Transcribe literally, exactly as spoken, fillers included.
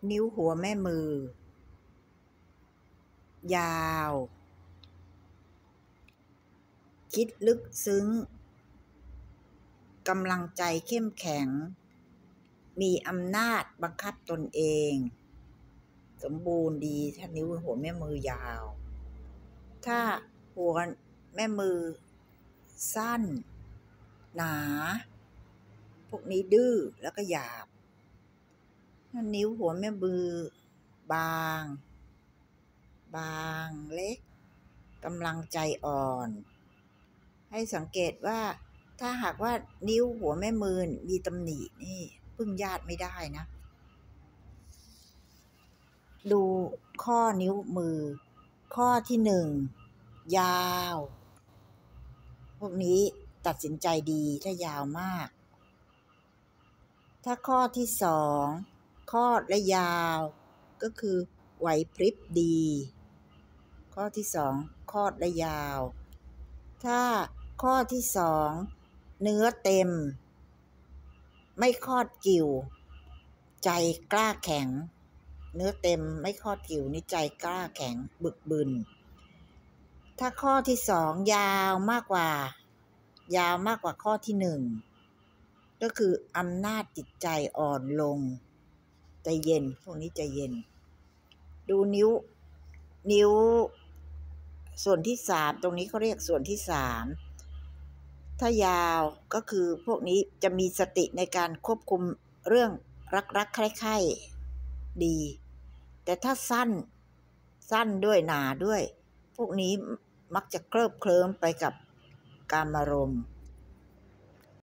นิ้วหัวแม่มือ ยาว คิดลึกซึ้งกำลังใจเข้มแข็ง มีอำนาจบังคับตนเอง สมบูรณ์ดีถ้านิ้วหัวแม่มือยาว ถ้าหัวแม่มือสั้น หนา พวกนี้ดื้อแล้วก็หยาบถ้านิ้วหัวแม่มือบาง บางเล็กกำลังใจอ่อน ให้สังเกตว่าถ้าหากว่านิ้วหัวแม่มือมีตำหนินี่พึ่งญาติไม่ได้นะ ดูข้อนิ้วมือ ข้อที่หนึ่งยาว พวกนี้ตัดสินใจดีถ้ายาวมาก ถ้าข้อที่สองคลอดและยาวก็คือไหวพริบดี ข้อที่สองคลอดและยาว ถ้าข้อที่สองเนื้อเต็ม ไม่คลอดกิ่ว ใจกล้าแข็ง เนื้อเต็มไม่คลอดกิ่วนี่ใจกล้าแข็งบึกบึน ถ้าข้อที่สองยาวมากกว่า ยาวมากกว่าข้อที่หนึ่งก็คืออำนาจจิตใจอ่อนลงใจเย็นพวกนี้ใจเย็น ดูนิ้ว นิ้วส่วนที่สามตรงนี้เขาเรียกส่วนที่สามถ้ายาวก็คือพวกนี้จะมีสติในการควบคุมเรื่องรักๆใคร่ๆดีแต่ถ้าสั้นสั้นด้วยหนาด้วยพวกนี้มักจะเคลิบเคลิ้มไปกับกามารมณ์